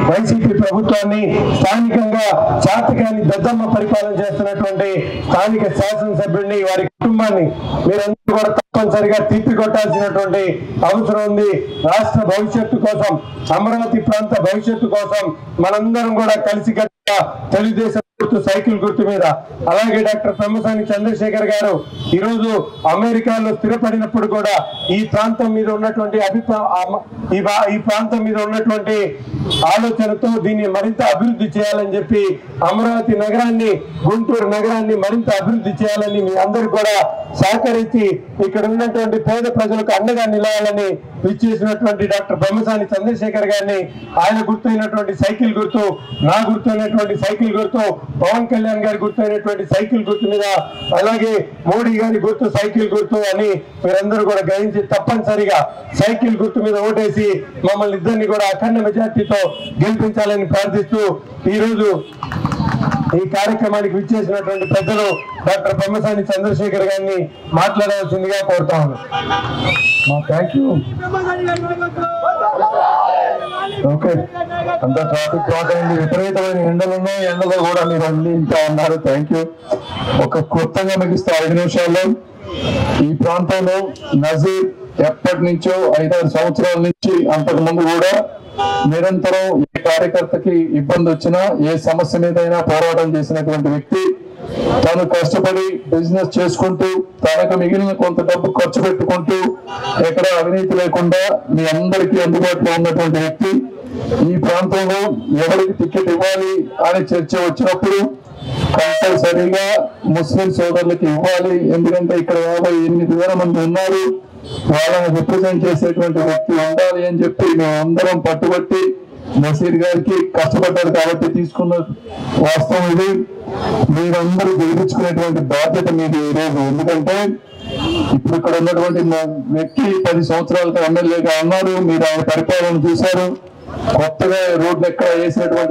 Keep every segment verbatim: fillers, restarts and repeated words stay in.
YCP ప్రభుత్వాన్ని, స్థానికంగా చాతకాన్ని దద్దమ్మ పరిపాలన చేస్తున్నటువంటి స్థానిక శాసనసభ్యుడిని, వారి కుటుంబాన్ని మీరందరూ కూడా తప్పనిసరిగా తిప్పి కొట్టాల్సినటువంటి అవసరం ఉంది. రాష్ట్ర భవిష్యత్తు కోసం, అమరావతి ప్రాంత భవిష్యత్తు కోసం మనందరం కూడా కలిసికట్టుగా తెలుగుదేశం గుర్తు, సైకిల్ గుర్తు మీద, అలాగే డాక్టర్ పెమ్మసాని చంద్రశేఖర్ గారు ఈరోజు అమెరికాలో స్థిరపడినప్పుడు కూడా ఈ ప్రాంతం మీద ఉన్నటువంటి అభిప్రాయం, ఈ ప్రాంతం మీద ఉన్నటువంటి ఆలోచనతో దీన్ని మరింత అభివృద్ధి చేయాలని చెప్పి అమరావతి నగరాన్ని, గుంటూరు నగరాన్ని మరింత అభివృద్ధి చేయాలని మీ అందరూ కూడా సహకరించి ఇక్కడ ఉన్నటువంటి పేద ప్రజలకు అండగా నిలవాలని విచ్చేసినటువంటి డాక్టర్ పెమ్మసాని చంద్రశేఖర్ గారిని, ఆయన గుర్తైనటువంటి సైకిల్ గుర్తు, నా గుర్తైనటువంటి సైకిల్ గుర్తు, పవన్ కళ్యాణ్ గారి గుర్తైనటువంటి సైకిల్ గుర్తు మీద, అలాగే మోడీ గారి గుర్తు సైకిల్ గుర్తు అని మీరందరూ కూడా గ్రహించి తప్పనిసరిగా సైకిల్ గుర్తు మీద ఓటేసి మమ్మల్ని ఇద్దరిని కూడా అఖండ మెజార్టీతో గెలిపించాలని ప్రార్థిస్తూ ఈరోజు ఈ కార్యక్రమానికి విచ్చేసినటువంటి పెద్దలు డాక్టర్ పెమ్మసాని చంద్రశేఖర్ గారిని మాట్లాడవలసిందిగా కోరుతా ఉన్నాను. Thank you. ఓకే, అంత ట్రాఫిక్ క్లాక్ అయింది, విపరీతమైన ఎండలు ఉన్నాయి, ఎండలో కూడా మీరు అన్ని ఇంకా ఉన్నారు. Thank you. ఒక కొత్తగా మిగిస్తే ఐదు నిమిషాల్లో ఈ ప్రాంతంలో నజీర్ ఎప్పటి నుంచో ఐదారు సంవత్సరాల నుంచి అంతకు ముందు కూడా నిరంతరం ఏ కార్యకర్తకి ఇబ్బంది వచ్చినా, ఏ సమస్య మీదైనా పోరాటం చేసినటువంటి వ్యక్తి. తను కష్టపడి బిజినెస్ చేసుకుంటూ తనకు మిగిలిన కొంత డబ్బు ఖర్చు పెట్టుకుంటూ ఎక్కడ అవినీతి లేకుండా మీ అందరికీ అందుబాటులో ఉన్నటువంటి వ్యక్తి. ఈ ప్రాంతంలో ఎవరికి టికెట్ ఇవ్వాలి అని చర్చ వచ్చినప్పుడు కంపల్సరీగా ముస్లిం సోదరులకి ఇవ్వాలి, ఎందుకంటే ఇక్కడ యాభై ఎనిమిది వేల మంది ఉన్నారు, వాళ్ళని రిప్రజెంట్ చేసేటువంటి వ్యక్తి ఉండాలి అని చెప్పి మేమందరం పట్టుబట్టి నసీర్ గారికి కష్టపడ్డారు కాబట్టి తీసుకున్న వాస్తవం ఇది. మీరందరూ గెలిపించుకునేటువంటి బాధ్యత మీది ఈరోజు. ఎందుకంటే ఇప్పుడు ఇక్కడ ఉన్నటువంటి వ్యక్తి పది సంవత్సరాలుగా ఎమ్మెల్యేగా ఉన్నారు, మీరు ఆయన పరిపాలన చూశారు. కొత్తగా రోడ్లు ఎక్కడ వేసినటువంటి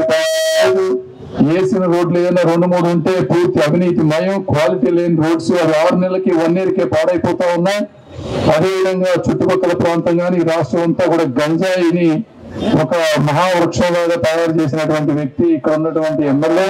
వేసిన రోడ్లు ఏదైనా రెండు మూడు ఉంటే పూర్తి అవినీతి మయం, క్వాలిటీ లేని రోడ్స్ అవి ఆరు నెలలకి వన్ ఇయర్కే పాడైపోతా ఉన్నాయి. అదేవిధంగా చుట్టుపక్కల ప్రాంతం కానీ రాష్ట్రం అంతా కూడా గంజాయిని ఒక మహావృక్షంలాగా తయారు చేసినటువంటి వ్యక్తి ఇక్కడ ఉన్నటువంటి ఎమ్మెల్యే.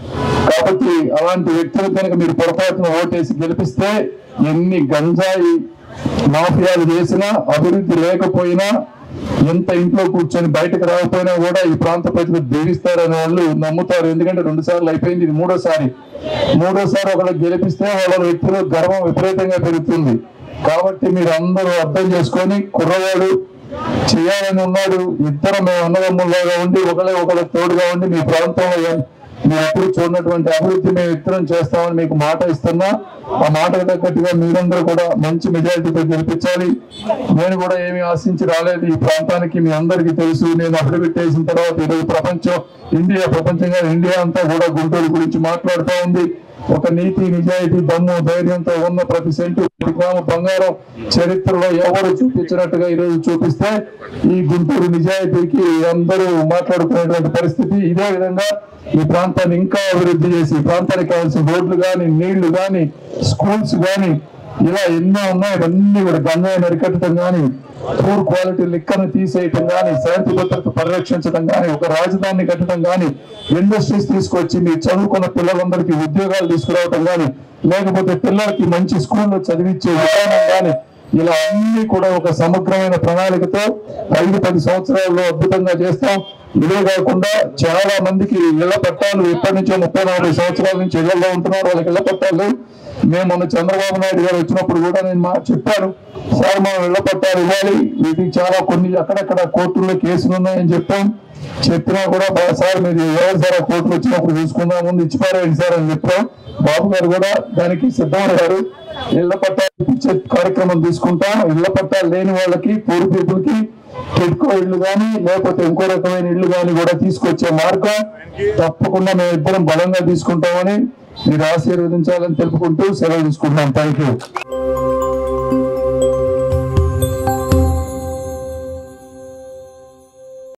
కాబట్టి అలాంటి వ్యక్తులు కనుక మీరు పొరపాటున ఓటేసి గెలిపిస్తే ఎన్ని గంజాయి మాఫియాలు చేసినా, అభివృద్ధి లేకపోయినా, ఎంత ఇంట్లో కూర్చొని బయటకు రాకపోయినా కూడా ఈ ప్రాంత ప్రజలు దీవిస్తారని వాళ్ళు నమ్ముతారు. ఎందుకంటే రెండు సార్లు అయిపోయింది, ఇది మూడోసారి. మూడోసారి ఒకళ్ళకి గెలిపిస్తే వాళ్ళ వ్యక్తులు గర్వం విపరీతంగా పెరుగుతుంది. కాబట్టి మీరు అందరూ అర్థం చేసుకొని కుర్రవాడు చేయాలని ఉన్నాడు, ఇద్దరు మేము అన్నదమ్ముల్లాగా ఉండి ఒకళ్ళే ఒకళ్ళకి తోడుగా ఉండి మీ ప్రాంతంలో మీరు ఎప్పుడు చూడనటువంటి అభివృద్ధి మేము ఇద్దరం చేస్తామని మీకు మాట ఇస్తున్నా. ఆ మాటకు తగ్గట్టుగా మీరందరూ కూడా మంచి మెజారిటీతో గెలిపించాలి. నేను కూడా ఏమి ఆశించి రాలేదు ఈ ప్రాంతానికి, మీ అందరికీ తెలుసు. నేను అఫిడవిట్ వేసిన తర్వాత ఈరోజు ప్రపంచం, ఇండియా ప్రపంచంగా ఇండియా అంతా కూడా గుంటూరు గురించి మాట్లాడుతూ ఉంది. ఒక నీతి, నిజాయితీ, దమ్ము, ధైర్యంతో ఉన్న ప్రతి సెంటు, ప్రతి గ్రామ బంగారం చరిత్రలో ఎవరు చూపించినట్టుగా ఈరోజు చూపిస్తే ఈ గుంటూరు నిజాయితీకి అందరూ మాట్లాడుకునేటువంటి పరిస్థితి. ఇదే విధంగా ఈ ప్రాంతాన్ని ఇంకా అభివృద్ధి చేసి ఈ ప్రాంతానికి కావాల్సిన రోడ్లు కానీ, నీళ్లు కానీ, స్కూల్స్ కానీ, ఇలా ఎన్నో ఉన్నాయి. ఇవన్నీ కూడా గంజాయిని అరికట్టడం కానీ, పూర్ క్వాలిటీ లిక్కర్ని తీసేయటం కానీ, శాంతి భద్రత పరిరక్షించడం కానీ, ఒక రాజధానిని కట్టడం కానీ, ఇండస్ట్రీస్ తీసుకొచ్చి మీరు చదువుకున్న పిల్లలందరికీ ఉద్యోగాలు తీసుకురావటం కానీ, లేకపోతే పిల్లలకి మంచి స్కూల్లో చదివించే విధానం కానీ, ఇలా అన్ని కూడా ఒక సమగ్రమైన ప్రణాళికతో ఐదు పది సంవత్సరాల్లో అద్భుతంగా చేస్తాం. ఇదే కాకుండా చాలా మందికి ఇళ్ల పట్టాలు ఇప్పటి నుంచో ముప్పై నాలుగు సంవత్సరాల నుంచి ఇళ్లలో ఉంటున్నారు, వాళ్ళకి ఇళ్ల పట్టాలు. మేము మొన్న చంద్రబాబు నాయుడు గారు వచ్చినప్పుడు కూడా నేను మా చెప్పాను, సార్ మనం ఇళ్ల పట్టాలు ఇవ్వాలి, వీటికి చాలా కొన్ని అక్కడక్కడ కోర్టుల్లో కేసులు ఉన్నాయని చెప్పాం. చెప్పినా కూడా సార్ మీరు ఎవరు సార్ కోర్టులు వచ్చినప్పుడు చూసుకుందాం, ముందు ఇచ్చిపారేయండి సార్ అని చెప్పాం. బాబు గారు కూడా దానికి సిద్ధమయ్యారు. ఇళ్ల పట్టాలు ఇచ్చే కార్యక్రమం తీసుకుంటాం. ఇళ్ల పట్టాలు లేని వాళ్ళకి, పూర్ పీపుల్ కి టిడ్కో ఇళ్లు కానీ, లేకపోతే ఇంకో రకమైన ఇళ్లు కానీ కూడా తీసుకొచ్చే మార్గం తప్పకుండా మేము ఇద్దరం బలంగా తీసుకుంటామని మీరు ఆశీర్వదించాలని తెలుపుకుంటూ సెలవు తీసుకుంటున్నాం. Thank you.